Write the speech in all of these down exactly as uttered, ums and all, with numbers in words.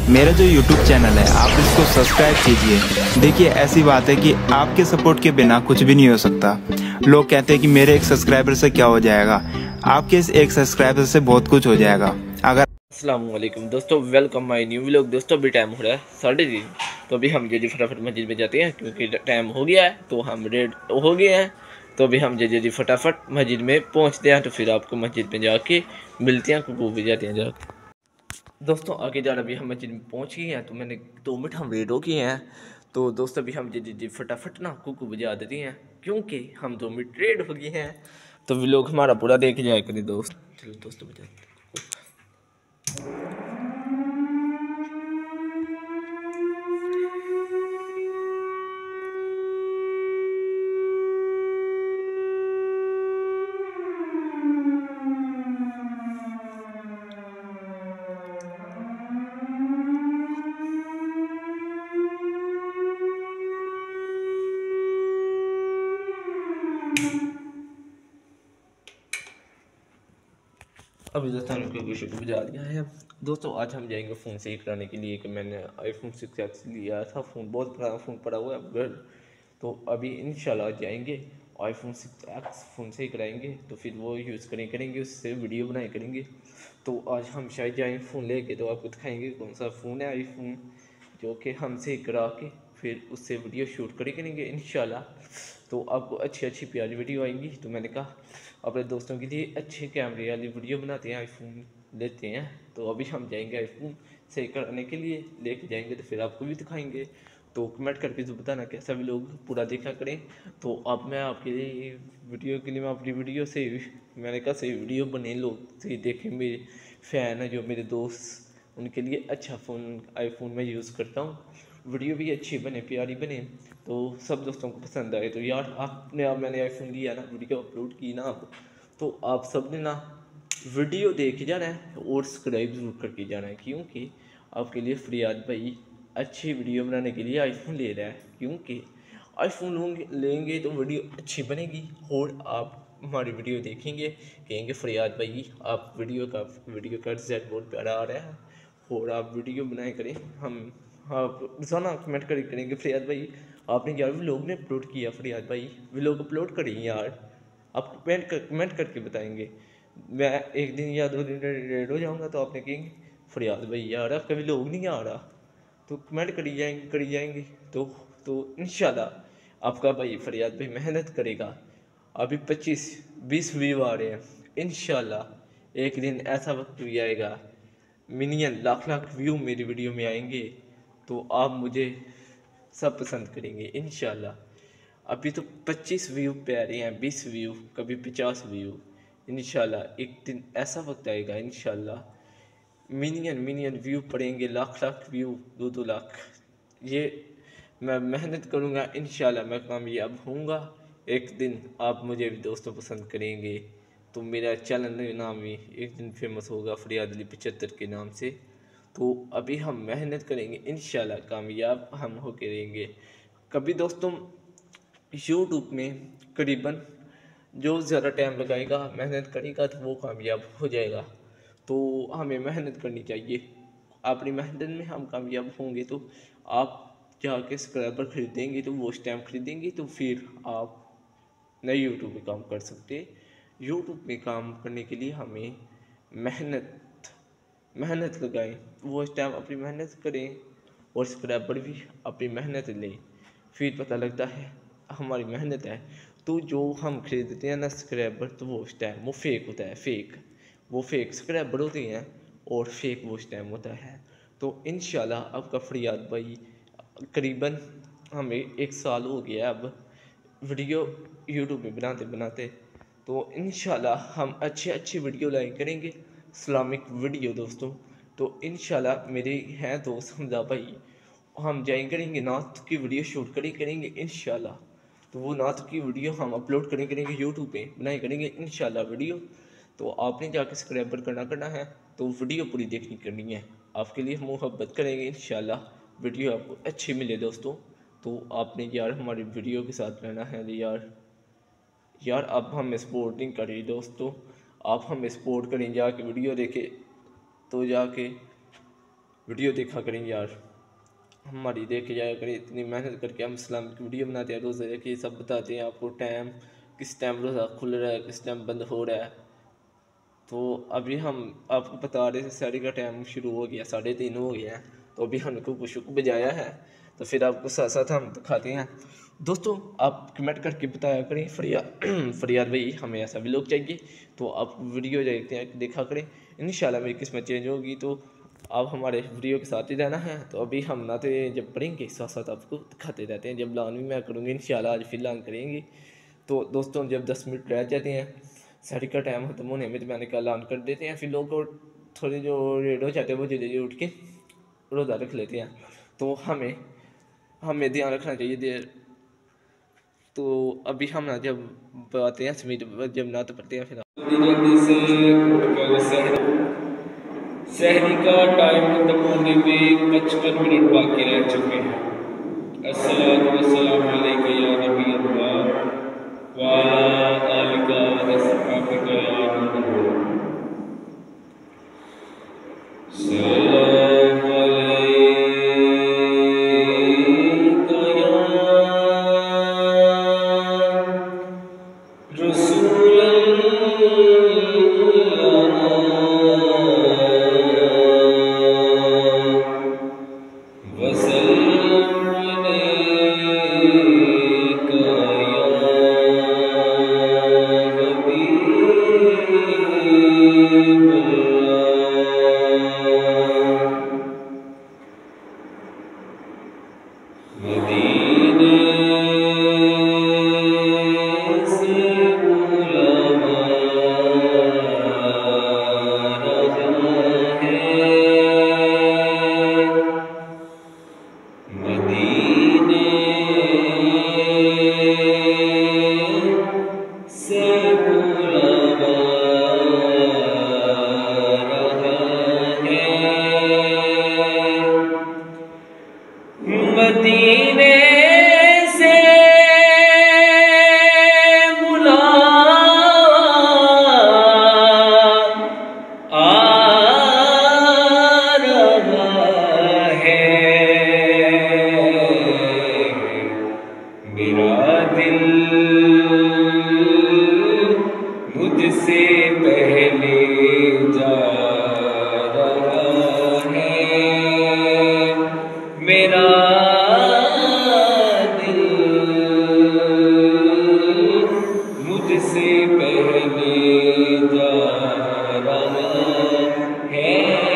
मेरा जो YouTube channel है आप इसको सब्सक्राइब कीजिए। देखिए ऐसी बात है कि आपके सपोर्ट के बिना कुछ भी नहीं हो सकता। लोग कहते हैं कि मेरे एक सब्सक्राइबर से क्या हो जाएगा, आपके इस एक सब्सक्राइबर से बहुत कुछ हो जाएगा। अगर अस्सलाम वालेकुम दोस्तों, वेलकम माय न्यू व्लॉग। दोस्तों अभी टाइम हो रहा है साढ़े तीन, तो अभी हम जल्दी फटाफट मस्जिद में जाते हैं क्योंकि टाइम हो गया है। तो हम रेड हो गए हैं, तो अभी हम जल्दी फटाफट मस्जिद में पहुंचते हैं। तो फिर आपको मस्जिद में जाके मिलते हैं, कुकू भी जाते हैं जाके। दोस्तों आगे जा अभी हम मस्जिद में पहुंच गए हैं, तो मैंने दो मिनट हम रेड हो गए हैं। तो दोस्तों अभी हम जल्दी फटाफट ना कुकू बजा देते हैं क्योंकि हम दो मिनट रेड हो गए हैं। तो वे लोग हमारा पूरा देख जाए करें दोस्त। चलो दोस्तों बजा अभी दोस्तों ने कोई शुक्र बजा दिया है। दोस्तों आज हम जाएंगे फ़ोन सही कराने के लिए कि मैंने आईफोन सिक्स एक्स लिया था। फ़ोन बहुत पुराना फ़ोन पड़ा हुआ है घर, तो अभी इंशाल्लाह जाएंगे आईफोन सिक्स एक्स फ़ोन सही कराएंगे। तो फिर वो यूज़ करें करेंगे उससे वीडियो बनाए करेंगे। तो आज हम शायद जाएँ फ़ोन लेके, तो आपको दिखाएंगे कौन सा फ़ोन है आईफोन जो कि हम सही करा के फिर उससे वीडियो शूट करे करेंगे इंशाल्लाह। तो आपको अच्छी अच्छी प्यारी वीडियो आएंगी। तो मैंने कहा अपने दोस्तों के लिए अच्छे कैमरे वाली वीडियो बनाते हैं, आईफोन लेते हैं। तो अभी हम जाएंगे आईफोन सही करने के लिए, लेके जाएंगे तो फिर आपको भी दिखाएंगे। तो कमेंट करके जो बताना कैसा भी लोग पूरा देखा करें। तो अब मैं आपके लिए वीडियो के लिए मैं अपनी वीडियो से मैंने कहा सही वीडियो बने, लोग सही देखें, मेरे फ़ैन है जो मेरे दोस्त, उनके लिए अच्छा फ़ोन आईफोन में यूज़ करता हूँ, वीडियो भी अच्छी बने प्यारी बने, तो सब दोस्तों को पसंद आए। तो यार आपने अब मैंने आईफोन लिया ना, वीडियो अपलोड की ना अब, तो आप सब ने ना वीडियो देख जाना है और सब्सक्राइब ज़रूर करके जाना है क्योंकि आपके लिए फरियाद भाई अच्छी वीडियो बनाने के लिए आईफोन ले रहा है। क्योंकि आईफोन लेंगे तो वीडियो अच्छी बनेगी और आप हमारी वीडियो देखेंगे, कहेंगे फरियाद भाई आप वीडियो का वीडियो का रिजल्ट बहुत प्यारा आ रहा है और आप वीडियो बनाए करें। हम आप रोज़ाना कमेंट करें करेंगे फरियाद भाई आपने यार व्लॉग ने अपलोड किया, फरियाद भाई व्लॉग अपलोड करें यार, आप कमेंट कर कमेंट करके बताएंगे। मैं एक दिन या दो दिन रेड हो जाऊँगा तो आपने कहेंगे फरियाद भाई यार आपका व्लॉग नहीं आ रहा, तो कमेंट करी जाएंगे करी जाएंगे। तो तो इंशाल्लाह आपका भाई फरियाद भाई मेहनत करेगा। अभी पच्चीस बीस व्यू आ रहे हैं, इंशाल्लाह एक दिन ऐसा वक्त भी आएगा मिलियन लाख लाख व्यू मेरी वीडियो में आएंगे, तो आप मुझे सब पसंद करेंगे इंशाल्लाह। अभी तो पच्चीस व्यू पे आ रहे हैं, बीस व्यू, कभी पचास व्यू। इंशाल्लाह एक दिन ऐसा वक्त आएगा इंशाल्लाह मिलियन मिलियन व्यू पड़ेंगे, लाख लाख व्यू, दो दो लाख। ये मैं मेहनत करूँगा इंशाल्लाह मैं कामयाब होऊंगा। एक दिन आप मुझे भी दोस्तों पसंद करेंगे तो मेरा चैनल नाम भी एक दिन फेमस होगा फरियाद अली पचहत्तर के नाम से। तो अभी हम मेहनत करेंगे इंशाल्लाह कामयाब हम हो के रहेंगे। कभी दोस्तों यूट्यूब में करीबन जो ज़्यादा टाइम लगाएगा मेहनत करेगा तो वो कामयाब हो जाएगा। तो हमें मेहनत करनी चाहिए, अपनी मेहनत में हम कामयाब होंगे तो आप जाके सब्सक्राइबर खरीदेंगे, तो वो टाइम खरीदेंगे तो फिर आप नए यूट्यूब में काम कर सकते। यूट्यूब में काम करने के लिए हमें मेहनत मेहनत लगाएं, वो टाइम अपनी मेहनत करें और सब्सक्राइबर भी अपनी मेहनत लें, फिर पता लगता है हमारी मेहनत है। तो जो हम खरीदते हैं ना सब्सक्राइबर, तो वो उस टाइम वो फेक होता है, फेक वो फेक सब्सक्राइबर होते हैं और फेक वो उस टाइम होता है। तो इंशाल्लाह आपका फरियाद भाई करीबन हमें एक साल हो गया अब वीडियो यूट्यूब में बनाते बनाते, तो इंशाल्लाह हम अच्छे अच्छे वीडियो लाइक करेंगे, इस्लामिक वीडियो दोस्तों। तो इंशाल्लाह मेरे हैं दोस्त हमजा भाई, हम जाएंगे करेंगे नात की वीडियो शूट करें करेंगे इंशाल्लाह। तो वो नात की वीडियो हम अपलोड करें करेंगे यूट्यूब पे बनाए करेंगे इंशाल्लाह वीडियो। तो आपने जाकर सब्सक्राइबर करना करना है, तो वीडियो पूरी देखनी करनी है, आपके लिए मोहब्बत करेंगे इंशाल्लाह वीडियो आपको अच्छी मिले दोस्तों। तो आपने यार हमारी वीडियो के साथ रहना है यार यार अब हम सपोर्ट नहीं करें दोस्तों, आप हमें सपोर्ट करें, जाके वीडियो देखें तो जाके वीडियो देखा करें यार, हमारी देख जाया करें। इतनी मेहनत करके हम इस्लाम की वीडियो बनाते हैं, रोज़े की सब बताते हैं आपको, टाइम किस टाइम रोज़ा खुल रहा है, किस टाइम बंद हो रहा है। तो अभी हम आपको बता रहे थे सहरी का टाइम शुरू हो गया, साढ़े तीन हो गया है, तो अभी हमने कुक शुक बजाया है, तो फिर आपको साथ साथ हम दिखाते हैं। दोस्तों आप कमेंट करके बताया करें फरियाद फरियाद भाई हमें ऐसा भी लोग चाहिए, तो आप वीडियो देखते हैं देखा करें, इंशाल्लाह मेरी किस्मत चेंज होगी। तो आप हमारे वीडियो के साथ ही रहना है। तो अभी हम नाते जब पढ़ेंगे साथ साथ आपको दिखाते रहते हैं, जब लान भी मैं करूँगी इंशाल्लाह, आज फिर लान करेंगे। तो दोस्तों जब दस मिनट रह जाते हैं सहरी का टाइम खत्म होने में, तो मैंने कहा लान कर देते हैं, फिर लोग थोड़े जो रेड हो जाते हैं वो जल्दी जल्दी उठ के रोज़ा रख लेते हैं। तो हमें हमें ध्यान रखना चाहिए देर। तो अभी हम ना जब आते हैं समीट जब नात पढ़ते हैं, फिर जल्दी से उठकर सहरी सहरी का टाइम खत्म होने में पचपन मिनट बाकी रह चुके हैं। अस्सलातु वस्सलामु अलैका या नबी अल्लाह व अला आलिका व अस्हाबिका या नूर। सल्लल्लाहु अलैका या रसूल मदीने से बुला आ रहा है मेरा दिल मुझसे पहले जा रहा है, मेरा दिल मुझसे पहले जा रहा है।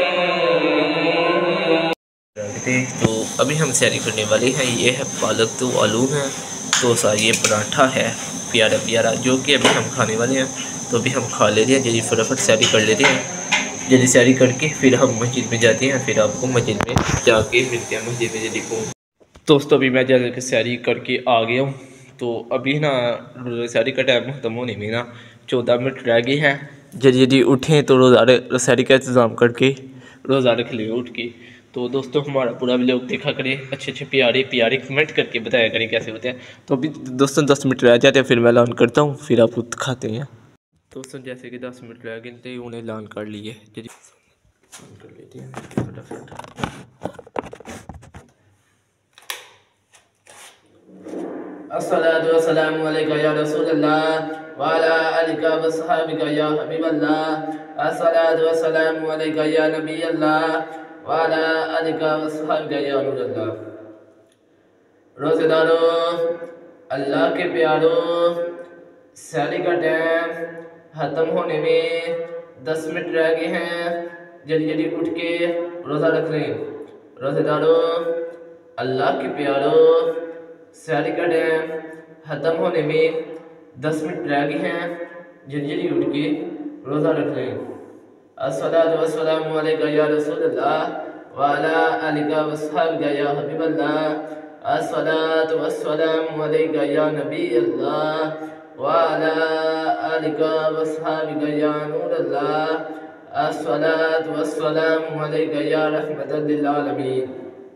तो अभी हम सैरी करने वाले हैं। ये है पालक तो आलू है, तो सा ये पराठा है प्यारा प्यारा, जो कि अभी हम खाने वाले हैं। तो अभी हम खा लेते हैं, जल्दी फटाफट सैरी कर लेते हैं। जल्दी सैरी करके फिर हम मस्जिद में जाते हैं, फिर आपको मस्जिद में जाके मिलते हैं मस्जिद में जल्दी को। दोस्तों अभी मैं जल्दी सैरी करके आ गया हूँ। तो अभी ना सैरी का टाइम खत्म होने में ना चौदह मिनट रह गए हैं। जल्दी जल्दी उठें तो रोज़ा सैरी का इंतज़ाम करके रोज़ा रख ले उठ के। तो दोस्तों हमारा पूरा व्लॉग देखा करें, अच्छे अच्छे प्यारे प्यारे कमेंट करके बताया करें कैसे होते हैं। तो अभी दोस्तों दस मिनट रह जाते हैं, फिर मैं ऐलान करता हूँ, फिर आपको दिखाते हैं। दोस्तों जैसे कि दस मिनट रह गए थे, उन्हें ऐलान कर लिए, जल्दी कर लेते हैं फटाफट। अस्सलातु वस्सलामु अलैका या रसूलल्लाह व अला आलिका व अस्हाबिका या हबीबल्लाह। अस्सलातु वस्सलामु अलैका या नबी अल्लाह व अला आलिका व अस्हाबिका या नूरल्लाह। रोज़ेदारों, अल्लाह के प्यारों, सैरी का टाइम ख़त्म होने में दस मिनट रह गए हैं। जल्दी जल्दी उठ के रोज़ा रख लें। रोज़ेदारों, अल्लाह के प्यारों, सैरी का टाइम ख़त्म होने में दस मिनट रह गए हैं। जल्दी जल्दी उठ के रोज़ा रख लें। अस्सलातु वस्सलामु अलैका या रसूलल्लाह व अला आलिका व अस्हाबिका या हबीबल्लाह। अस्सलातु वस्सलामु अलैका या नबी अल्लाह व अला आलिका व अस्हाबिका या नूरल्लाह। अस्सलातु वस्सलामु अलैका या रहमतल लिल आलमीन।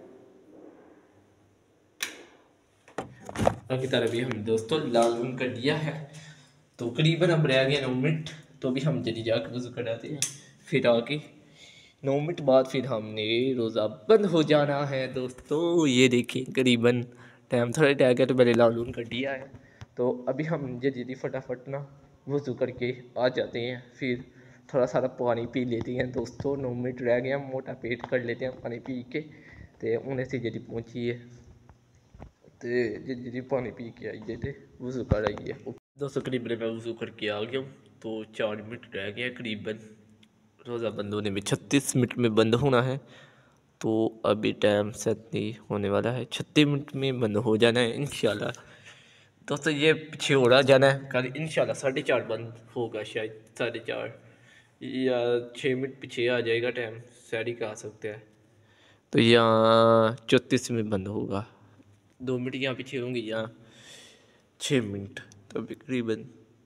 की तरह भी हम दोस्तों लालून कर दिया है। तो करीबन अब रह गया नौ मिनट। तो अभी हम जल्दी जाकर वज़ू कराते हैं, फिर आके नौ मिनट बाद फिर हमने रोज़ा बंद हो जाना है दोस्तों। ये देखिए करीबन टाइम थोड़ा टैग है तो मैंने लालून कर दिया है। तो अभी हम जल्दी फटाफट ना वज़ू करके आ जाते हैं, फिर थोड़ा सारा पानी पी लेते हैं दोस्तों। नौ मिनट रह गए हैं, मोटा पेट कर लेते हैं पानी पी के। तो उन्हें से जल्दी पहुँची है तो जल्दी पानी पी के आइए थे वज़ू कर आइए दोस्तों। करीबन मैं वज़ू करके आ गया हूँ, तो चार मिनट रह गए हैं करीबन रोज़ा बंद होने में। छत्तीस मिनट में बंद होना है, तो अभी टाइम सेट नहीं होने वाला है, छत्तीस मिनट में बंद हो जाना है इंशाल्लाह दोस्तों। ये पीछे हो रहा जाना है, कल इंशाल्लाह साढ़े चार बंद होगा, शायद साढ़े चार या छः मिनट पीछे आ जाएगा टाइम, सैरी का आ सकते हैं। तो यहाँ चौंतीस में बंद होगा, दो मिनट यहाँ पीछे होंगे, यहाँ छः मिनट। तो अभी करीबन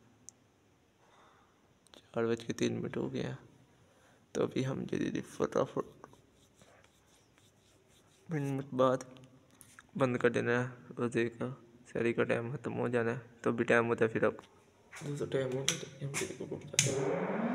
चार बज के तीन मिनट हो गया। तो अभी हम जल्दी फटाफट मिनट बाद बंद कर देना है रोज़े का, सैरी का टाइम ख़त्म हो जाना है। तो अभी टाइम होता है फिर अब दूसरा टाइम होता है तो हम जल्दी को जाते हैं।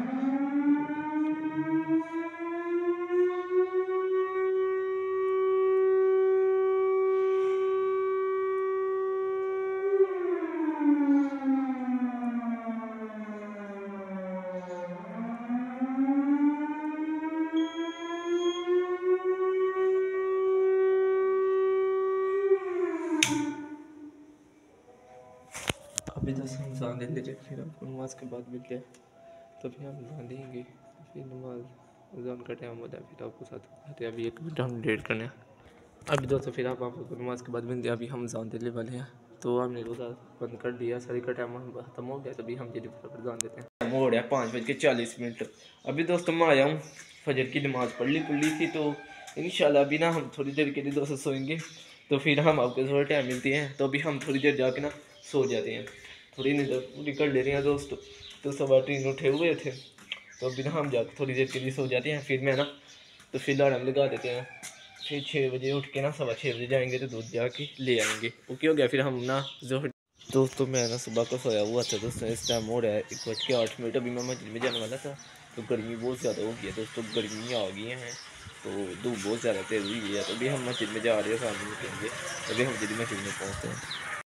अभी दस हम जान दे लीजिए, फिर आपको नमाज के बाद मिलते हैं। तो फिर हम जान देंगे, फिर नमाज जान का टाइम होता है, फिर आपको साथ खाते हैं। अभी एक मिनट हम डेट करने हैं अभी दोस्तों, फिर आप आपको नमाज के बाद मिलते हैं। अभी हम जान देने वाले हैं, तो हमने रोज़ा बंद कर दिया, सारी का टाइम खत्म हो गया। तो अभी हम जल्दी फटाफट जान देते हैं। टाइम हो रहा है पाँच बज के चालीस मिनट। अभी दोस्तों मैं आया हूँ, फजर की नमाज़ पढ़ ली पढ़ ली थी, तो इंशाल्लाह अभी ना हम थोड़ी देर के लिए दोस्तों सोएंगे, तो फिर हम आपको थोड़ा टाइम मिलती हैं। तो अभी हम थोड़ी देर जाके ना सो जाते हैं, थोड़ी नींद पूरी कर ले रहे हैं दोस्तों। तो सब तीन उठे हुए थे, तो अभी ना हम जाकर थोड़ी देर के लिए सो जाते हैं। फिर मैं ना तो फिर अलार्म लगा देते हैं, फिर छः बजे उठ के ना सवा छः बजे जाएंगे तो दूध जाके ले आएंगे। ओके हो गया। फिर हम ना जो दोस्तों मैं ना सुबह को सोया हुआ था दोस्तों, इस टाइम हो रहा है एक बज के आठ मिनट। अभी मैं मस्जिद में जाने वाला था, तो गर्मी बहुत ज़्यादा हो गई है दोस्तों, गर्मी आ गई हैं, तो धूप बहुत ज़्यादा तेज़ हुई है। तो अभी हम मस्जिद में जा रहे हैं, सामने निकलेंगे, अभी हम जल्दी मस्जिद में पहुँचते हैं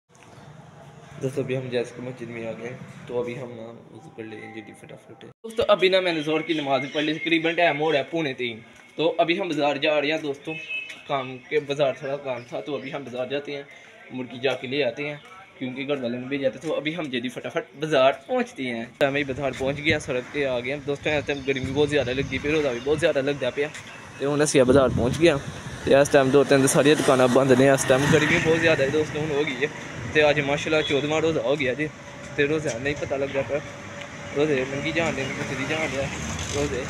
दोस्तों। अभी हम जैसे कि मस्जिद में आ गए, तो अभी हम ना वज़ू कर लेंगे जल्दी फटाफट दोस्तों। अभी ना मैंने ज़ोर की नमाज़ पढ़ ली, तकरीबन टाइम हो रहा है पौने तीन। तो अभी हम बाज़ार जा रहे हैं दोस्तों, काम के बाज़ार थोड़ा काम था, तो अभी हम बाज़ार जाते हैं, मुर्गी जाके ले आते हैं, क्योंकि घर वाले में भी जाते। तो अभी हम जल्दी फटाफट बाज़ार पहुँचते हैं। तो मैं बाज़ार पहुँच गया, सड़क पे आ गया दोस्तों। इस टाइम गर्मी बहुत ज़्यादा लगती है, रोज़ा भी बहुत ज़्यादा लगता पे। तो हूँ अस बाज़ार पहुँच गया, तो इस टाइम दो तीन सारिया दुकाना बंद ने, इस टाइम गर्मी बहुत ज़्यादा है दोस्तों हूँ हो गई है। तो अज माशाल्लाह चौदहवां रोज़ा हो गया जी, तो रोज़ा नहीं पता लग जाता, रोज़े लंघी जान दे कुछ दी जान दिया रोज़े।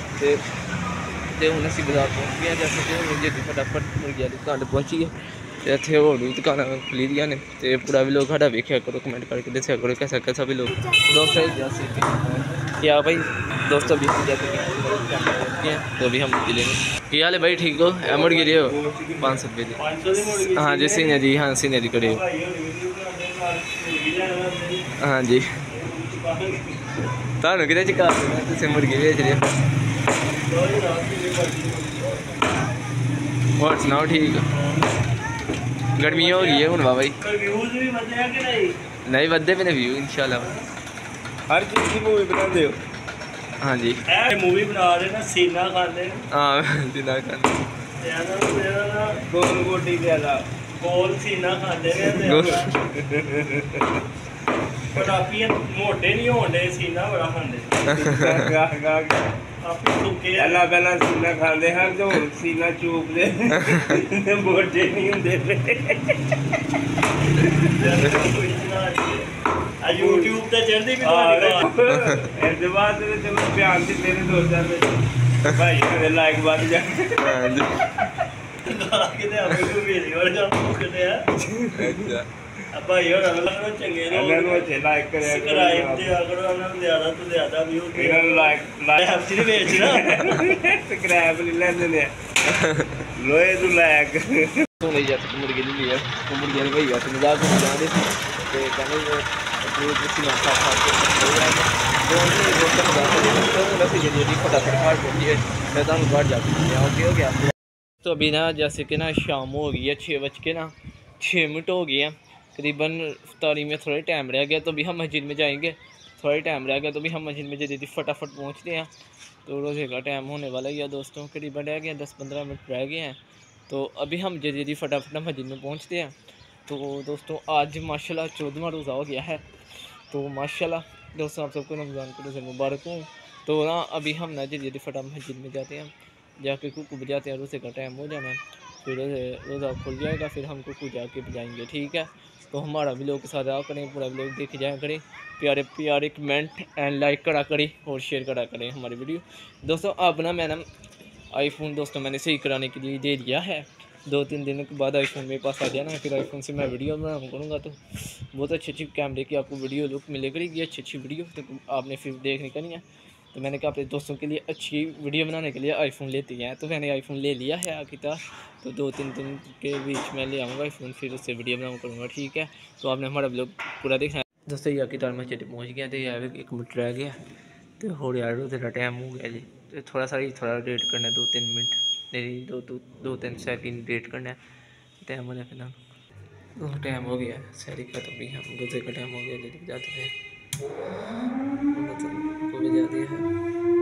तो हूँ असी बाज़ार पहुँच गए, जैसे कि हूँ जल्दी फटाफट मुर्गी वाली दुकान पहुँची है। तो इतने होर भी दुकाना खुली दियाँ ने, तो पूरा भी लोग साढ़ा वेख्या करो, कमेंट करके दसिया करो कैसा कैसा भी लोग दोस्तों क्या भाई दोस्तों। अभी हम जैसे तो अभी हम मिलेंगे। क्या हाल है भाई, ठीक हो? एमर गिरे हो पाँच सौ रुपये जी। हाँ जी सीने जी, हाँ सीने जी करे हाँ जी। तुम कि चुका तुम मुर्गी बेच रहे हो, और सुनाओ ठीक? गर्मी हो रही है हूँ बाबा जी, नहीं बदे पे व्यू इंशाल्लाह हर चीज़ की मूवी बना दे। हाँ जी मूवी बना रहे ना, सीना खाते हाँ सीना खाते गोल गोटी ज्यादा गोल सीना खाते मोटे नहीं होने, सीना बड़ा खाते पहला पहला सीना खाते हैं, जो सीना चूपते मोटे नहीं होंगे। यूट्यूब ते चढ़दी भी ऐसे बात चलो ध्यान से मेरे दोस्त भाई मेरे लाइक बात जा किते हमें को वीडियो और जा करते हैं अब भाई और लगना चंगे ने ਉਹਨਾਂ अच्छे लाइक करें सब्सक्राइब ते करो, ਉਹਨਾਂ ਨੂੰ ਜ਼ਿਆਦਾ ਤੋਂ ਜ਼ਿਆਦਾ ਵੀ ਹੋ ਇਹਨਾਂ ਨੂੰ ਲਾइक ਲਾइक ਹਫਤੇ ਦੇ ਵਿੱਚ ਨਾ ਸਬਸਕ੍ਰਾਈਬ ਲੈ ਲੈਂਦੇ ਨੇ ਲੋਏ ਨੂੰ ਲਾइक तो नहीं जाते मुर्गी ले लिया, तो मुर्गी भाई मजाक में जा रहे थे, तो कहने तो अभी ना जैसे कि ना शाम हो गई है, छः बज के ना छः मिनट हो गए हैं करीबन। इफ्तारी में थोड़ा टाइम रह गया तो भी हम मस्जिद में जाएंगे। थोड़ा टाइम रह गया तो भी हम मस्जिद में जल्दी फटाफट पहुँचते हैं। तो रोज़े का टाइम होने वाला ही है दोस्तों, करीबन रह गए दस पंद्रह मिनट रह गए हैं। तो अभी हम जल्दी फटाफट मस्जिद में पहुँचते हैं। तो दोस्तों आज माशाल्लाह चौदहवां रोज़ा हो गया है। तो माशाल्लाह दोस्तों आप सबको रमज़ान के रोज़े मुबारक हूँ। तो ना अभी हम ना जल्दी फटाफट मस्जिद में जाते हैं, जाके कुकू बजाते हैं। रोज़े का टाइम हो जाना है, फिर रोज़ा खुल जाएगा, फिर हम कुकू जाके बजाएंगे, ठीक है। तो हमारा भी लोग के साथ रहा करें, पूरा लोग देखे जाया करें, प्यारे प्यारे कमेंट एंड लाइक करा करें और शेयर करा करें हमारी वीडियो। दोस्तों अब ना मैंने आईफोन दोस्तों मैंने सही कराने के लिए दे दिया है। दो तीन दिनों के बाद आईफोन मेरे पास आ जाना है, फिर आईफोन से मैं वीडियो बना करूँगा। तो बहुत अच्छी अच्छी कैमरे की आपको वीडियो लुक मिले करेगी, अच्छी अच्छी वीडियो तो आपने फिर देखनी करनी है। तो मैंने कहा अपने दोस्तों के लिए अच्छी वीडियो बनाने के लिए आईफोन लेते हैं, तो मैंने आईफोन ले लिया है आखिरकार। तो दो तीन दिन के बीच में ले आऊँगा आईफोन, फिर उससे वीडियो बनाऊँ करूँगा, ठीक है। तो आपने हमारा ब्लॉग पूरा देखना है दोस्तों। ये आखिरकार मैं चले पहुँच गया, तो यार एक मिनट रह गया तो हो यार तेरा टाइम हो गया जी। तो थोड़ा सा ही थोड़ा वेट करना है, दो तीन मिनट नहीं दो दो दो तीन सेकंड वेट करना है, टाइम होने के नाम तो टाइम हो गया शहरी का। तो भी हम रोज़े का टाइम हो गया, जल्दी जाते हैं को भी जा दिया है।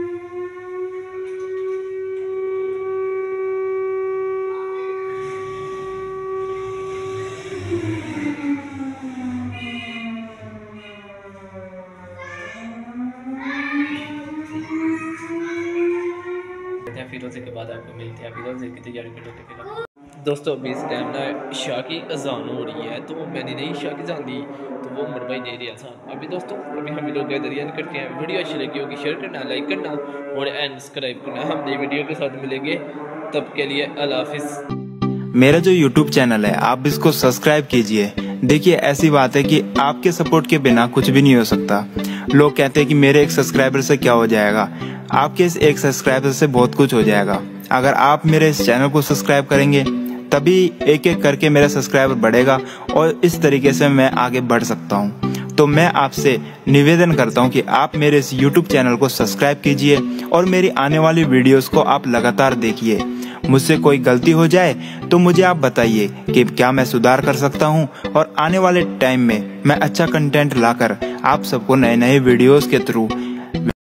फिरोज़े के बाद आपको मिलते हैं, फिरोज़े की तैयारी कर लेते हैं। दोस्तों अभी इस टाइम ना शाह की अजान हो रही है, तो मैंने नहीं शाह की अजान दी, तो वो उमर भाई दे रही अजान। अभी दोस्तों अभी हम लोग दरियान करते हैं। वीडियो अच्छी लगी होगी शेयर करना, लाइक करना और एंड सब्सक्राइब करना। हम नई वीडियो के साथ मिलेंगे, तब के लिए अल्लाह हाफिज़। मेरा जो यूट्यूब चैनल है आप इसको सब्सक्राइब कीजिए। देखिए ऐसी बात है कि आपके सपोर्ट के बिना कुछ भी नहीं हो सकता। लोग कहते हैं कि मेरे एक सब्सक्राइबर से क्या हो जाएगा, आपके इस एक सब्सक्राइबर से बहुत कुछ हो जाएगा। अगर आप मेरे इस चैनल को सब्सक्राइब करेंगे तभी एक एक करके मेरा सब्सक्राइबर बढ़ेगा और इस तरीके से मैं आगे बढ़ सकता हूँ। तो मैं आपसे निवेदन करता हूँ कि आप मेरे इस यूट्यूब चैनल को सब्सक्राइब कीजिए और मेरी आने वाली वीडियोस को आप लगातार देखिए। मुझसे कोई गलती हो जाए तो मुझे आप बताइए कि क्या मैं सुधार कर सकता हूँ, और आने वाले टाइम में मैं अच्छा कंटेंट लाकर आप सबको नए नए वीडियोस के थ्रू